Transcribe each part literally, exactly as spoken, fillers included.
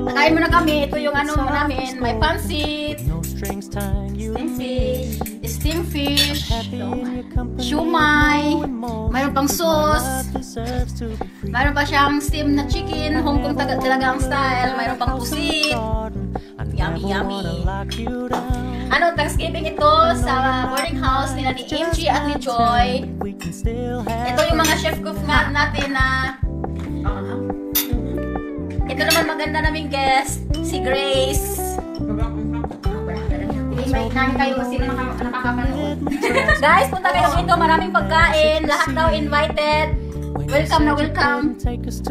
Kain muna kami. Ito yung ano namin. May pansit, steamed fish, steamed fish, shumai, mayroon pang sauce, mayroon pa siyang steamed na chicken, Hong Kong talagang style, mayroon pang pusit. Yummy, yummy. Ano, Thanksgiving ito sa boarding house nila ni M G at ni Joy. Ito yung mga chef cook nga natin na ito naman maganda naming guest, si Grace. May nani kayo kasi nakakapanood. Guys, punta kayo dito, maraming pagkain, lahat daw invited. Welcome na welcome.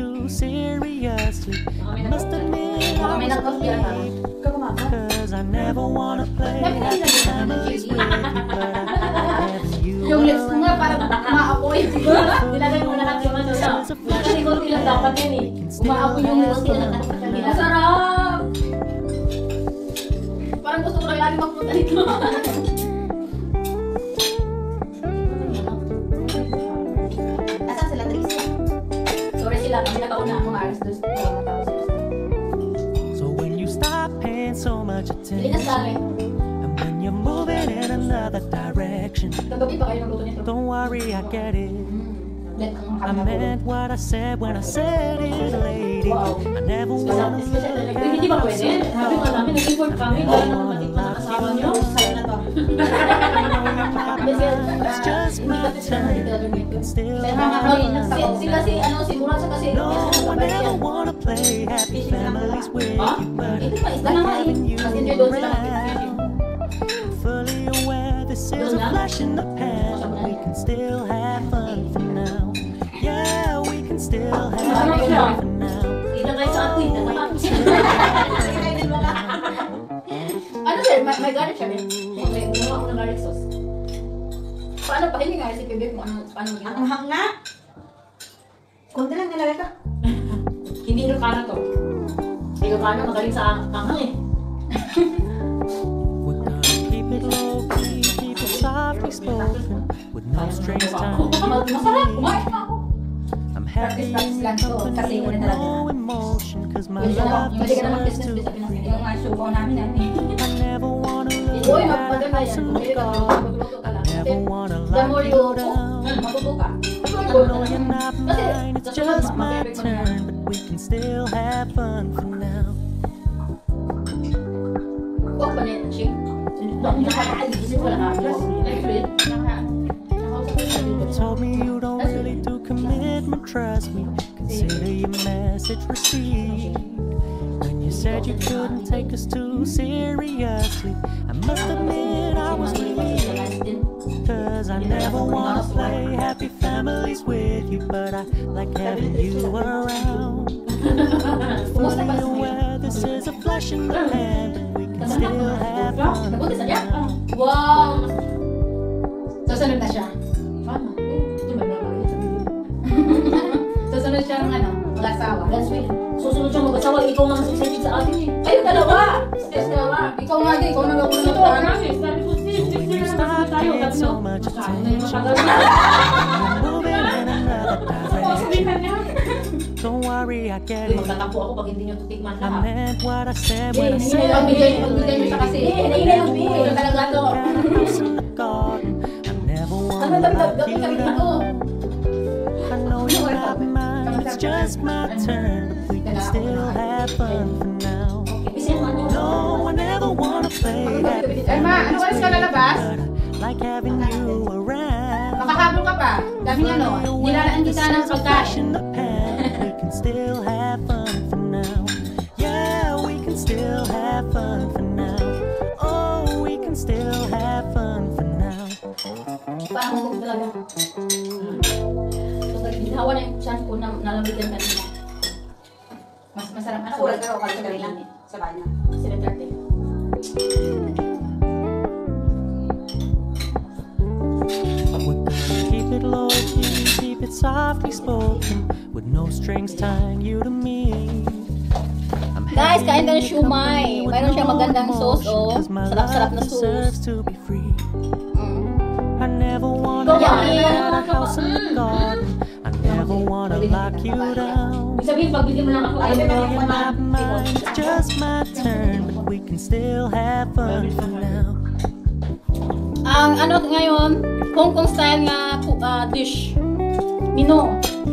May nag-coffee yan. I never wanna play families with you. Yung lips ko nga parang umaapoy. Nilagay mo na lang yung ano sa. Kasi konti lang dapat yan eh. Umaapoy yung lips ko. Masarap! Parang gusto ko lang lagi magpunta dito. Asan sila, Tracy? Sorry sila, kami nakauna akong aras doon. So much attention, and when you're moving in another direction, don't worry, I get it. I meant what I said when I said it, lady. I never wanna look at you. It's just my turn. We can still have no, I never wanna play happy families with you, but like having you around. Fully aware this is a flash in the pan, but we can still have fun for now. Yeah, we can still have fun for now. Ano sir, may garlic siya rin. May gumawa ako ng garlic sauce. Paano pa? Hindi nga si bibig mo. Paano mo ginawa? Ang hang nga? Kunti lang nilagay ka. Hindi Ilocano to. Ilocano magaling sa anghang eh. We're gonna keep it low key, keep it softly spoken, with no strings tied. Masarap! Kumain ka ako! I'm happy in company with no emotion, cause my love deserves to be free. I never wanna look at a house in the garden. I never wanna lock you down. I know you're not mine, it's just my turn, but we can still have fun for now. Huwag ba na chick? Nakakaisip ko lang ako. You told me you don't really do commitment, trust me. Consider your message received. When you said you couldn't take us too seriously, I must admit I was relieved. Cause I never wanna play happy families with you, but I like having you around. Fully aware this is a flash in the pan, but we can still have fun. Wow! Susunod na siya. Susunod siya ng ano, mag-asawa. That's right. Susunod siya mag-asawa, ikaw nga mas excited sa atin eh. Ayun, dalawa! Yes, dalawa. Ikaw nga din, ikaw na nga puno sa namin. Sabi ko, sis, sis, sis, na tayo. So much attention. Moving in another direction. Don't worry, I get it. Magtatampo ako pag hindi nyo tutikman I lahat. meant what I said when I said Pagbigay nyo siya kasi. Hinahinay lang din. Ito talaga to. I never wanna lock you down. I know you're not mine, it's just my turn. We can still have fun for now. No, I never wanna play happy Emma, ano oras ka lalabas? like having you around. Makahabol ka pa. Dami nga no. Nilalaan kita ng pagkain. We can still have fun for now. Yeah, we can still have fun for now. Oh, we can still have fun for now. Parang huwag talaga. So, ginawa na yung chan ko na nalamigan kanina. Mas masarap na. Wala ka rin sa kanila sa banyo. seven thirty. We're gonna keep it low key, keep it softly spoken, with no strings tying you to me. Guys, kain ka ng shumai. Mayroon siyang magandang sauce, oh. Sarap-sarap na sauce. Mm. I never wanna Yummy. live in a house in the garden. I never wanna lock you down. sabihin, pagbigyan mo lang ako. I know you're not mine, it's just my turn, but we can still have fun for now. Ang ano ngayon, Hong Kong style nga uh, dish. Mino.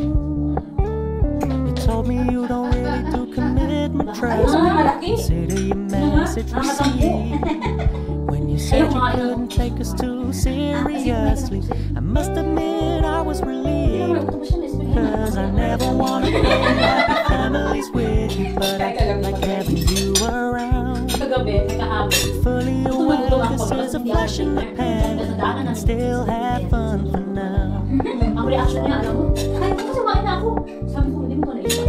You told me you don't really do commitment, trust me. Consider your message received. When you said you couldn't take us too seriously, I must admit I was relieved. Cause I never wanna be happy families with you, but I like having you around. Fully aware this is a flash in the pan, and still have fun for now. Ang reaction niya, alam mo, ay, kasi kumain na ako. Sabi ko, hindi mo pala ito.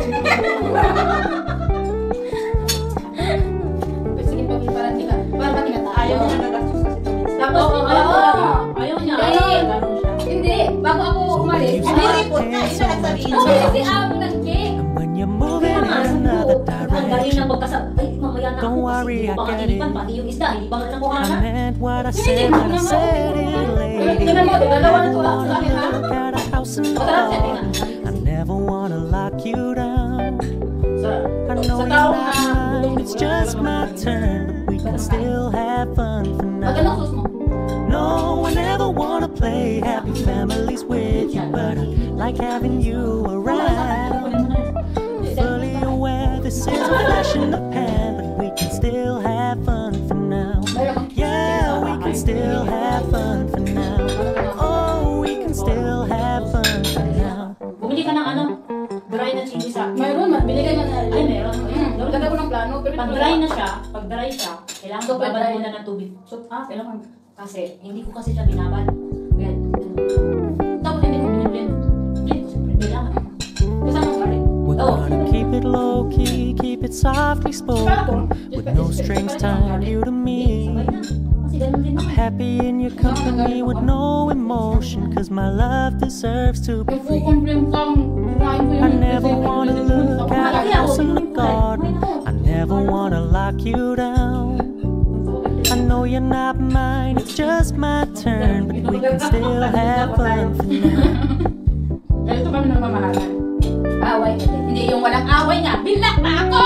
Sige, pag para tika, para ba tika, ayaw mo na nagastos kasi ito. Tapos, ayaw niya. Hindi, bago ako umalis, Nilipot na, ito nagsabihin oh, siya. kasi ako nag-cake. When you're moving in another direction, Don't worry, I get it. Pati yung isda, hindi pa nga I nakuha. meant what I said when I said it, lady. I never wanna look at a house in the garden. I never wanna lock you down. I know you're not mine, it's just my turn, but we can still have fun for now. No, I never wanna play happy families with you, but I like having you around. Fully aware this is a flash in the pan, but we can still have fun for now. Yeah, we can still have fun for now. Oh, we can still have fun for now. Bumili ka ng ano, dry na chili sa... Mayroon, binigay mo na. Ay, meron. Lagay ko ng plano. Pag dry na siya, pag dry siya, kailangan So, ko babad dry. muna ng tubig. So, ah, kailangan. Kasi, hindi ko kasi siya binabad. Kaya, tapos hindi ko biniblend. Blend ko siyempre, kailangan. Kasama ko rin. We're gonna keep it low key, keep it softly spoken, with no strings tied you to me. Kasi ganun din I'm happy in your company with no emotion, cause my love deserves to be free. I never wanna look at a house in the garden, I never wanna lock you down. I know you're not mine, it's just my turn, but we can still have fun for now. Ito kami ng mamahalan. Away. Hindi yung walang away nga. Bilak na ako!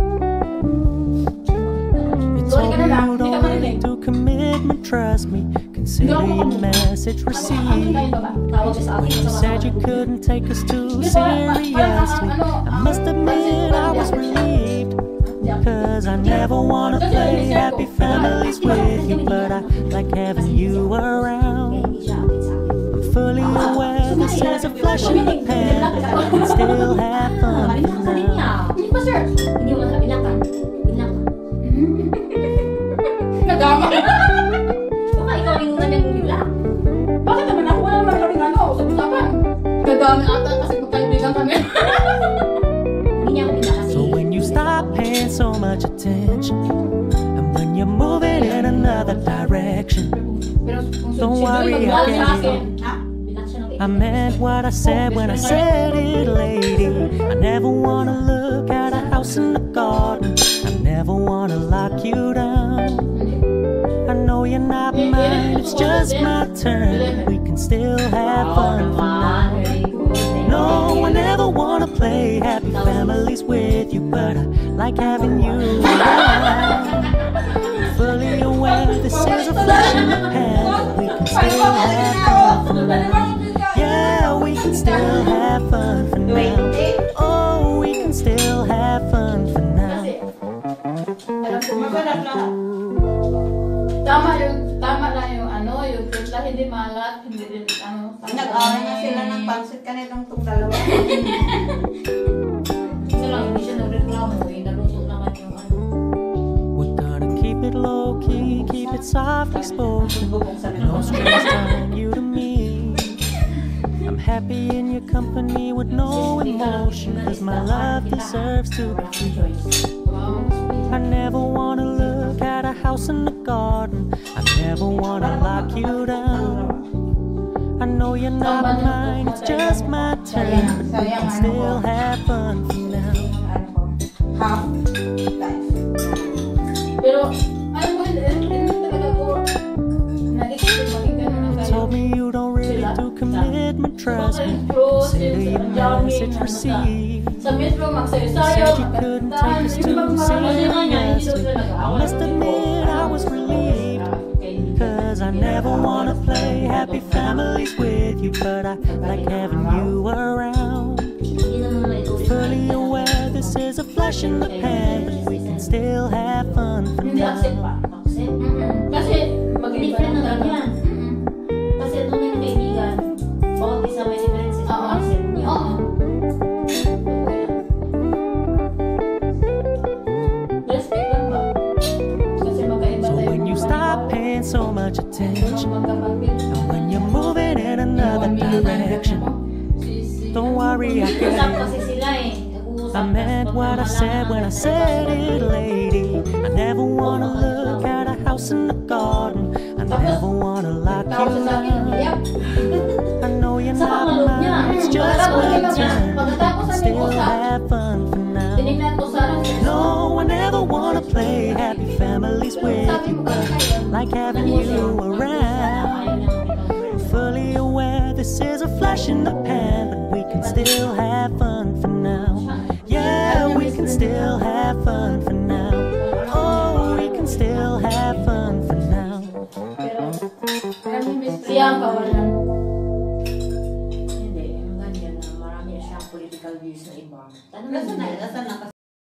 You told me you don't really do commitment, trust me. Consider your message received. When you said you couldn't take us too seriously, I must admit I was relieved. Cause I never wanna play happy families with you, but I like having you around. I'm fully aware this is a flash in the pan, but I can still have fun for now. Hindi pa, sir. Hindi mo masabi lang ka. Bilang ka. Nagama. Baka ikaw yung una niyang bilang. Bakit naman ako? Wala naman kaming ano, usap-usapan. Nagami ata kasi magkaibigan kami. Hindi niya ako bilang kasi. So when you stop paying so much attention, and when you're moving in another direction, don't worry, I get it. I meant what I said when I said it, lady. I never wanna look at a house in the garden, I never wanna lock you down. I know you're not mine, it's just my turn, we can still have fun for now. No, I never wanna play happy families with you, but I like having you around. Fully aware this is a flash in the pan, but we can still have fun for now. Yeah, we can still have fun for now. Oh, we can still have fun for now. Tama yung, tama lang yung ano, yung putla, hindi malat, hindi rin ano. Nag-away na sila ng pansit kanitong itong dalawa. Kasi lang, hindi siya nagreklamo eh. Naluto naman yung ano. We're gonna keep it low key, keep it softly spoken, no strings tying you to me. I'm happy in your company with no emotion, cause my love deserves to be free. I never wanna look at a house in the garden, I never wanna lock you down. I know you're not mine, it's just my turn, but we can still have fun for now. Half life. Pero, alam mo, hindi talaga ko nag-isip maging ganun ang You told me you don't really do commitment, trust me. Consider your message received. Sa Metro, said you couldn't take us too seriously, I must admit I was relieved, cause I never wanna play happy families with you, but I like having you around. Fully aware this is a flash in the pan, but we can still have fun for Hindi accept now. pa. Accept? Kasi mag-iba Different lang na talaga. yan. Kasi doon yung kaibigan, bawat isa may differences Oo. na accept niya. Oo. Respect lang ba? Kasi magkaiba So tayo. when you stop paying so much attention, Magkapatid. and when you're moving in another direction, don't worry, I Usap get it. kasi sila eh. Nag-uusap. I meant what I said when I said it, lady. I never wanna look at a house in the garden. I never wanna lock Tapos you sa akin, down. iyak. I know you're Sa not pangalog niya. mine, it's just Pagkatapos my niya, turn. pagkatapos We sa still usap, have fun for now. tinignan ko sa No, I never wanna play happy families with sabi you, mo but kasi kayo. like having you around. Fully aware this is a flash in the pan, but we can still have fun for now. Yeah, we can still have fun for now. Oh, we can still have fun for now. Pero, siyang kawalan. Hindi, yung ganyan na marami na siyang political views na iba. Tanong Nasaan na? Nasaan na?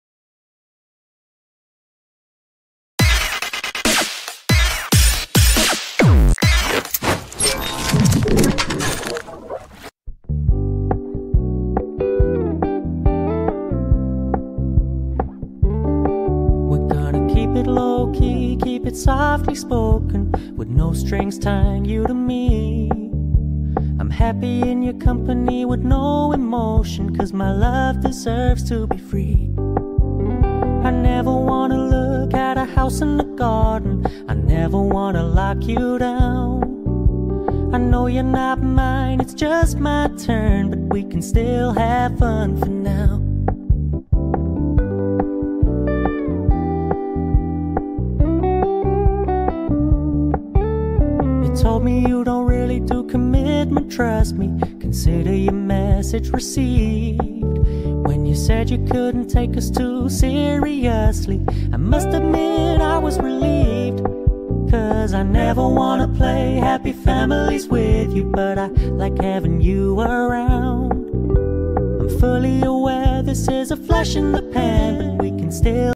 We're gonna keep it low key, keep it softly spoken, with no strings tying you to me. I'm happy in your company with no emotion, cause my love deserves to be free. I never wanna look at a house in the garden, I never wanna lock you down. I know you're not mine, it's just my turn, but we can still have fun for now. You told me you don't really do commitment, trust me, consider your message received. When you said you couldn't take us too seriously, I must admit I was relieved, cause I never wanna play happy families with you, but I like having you around. I'm fully aware this is a flash in the pan, but we can still